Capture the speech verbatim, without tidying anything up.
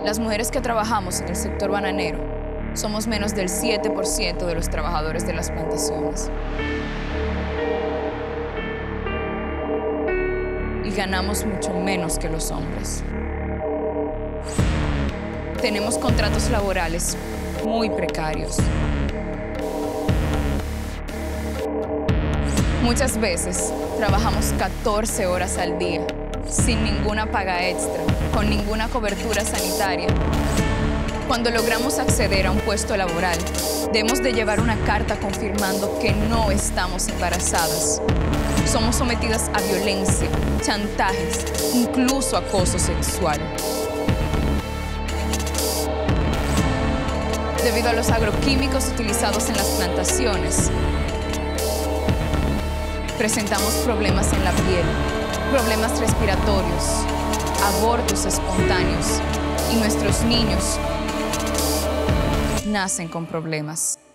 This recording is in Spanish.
Las mujeres que trabajamos en el sector bananero somos menos del siete por ciento de los trabajadores de las plantaciones. Y ganamos mucho menos que los hombres. Tenemos contratos laborales muy precarios. Muchas veces trabajamos catorce horas al día, sin ninguna paga extra, con ninguna cobertura sanitaria. Cuando logramos acceder a un puesto laboral, debemos de llevar una carta confirmando que no estamos embarazadas. Somos sometidas a violencia, chantajes, incluso acoso sexual. Debido a los agroquímicos utilizados en las plantaciones, presentamos problemas en la piel, problemas respiratorios, abortos espontáneos y nuestros niños nacen con problemas.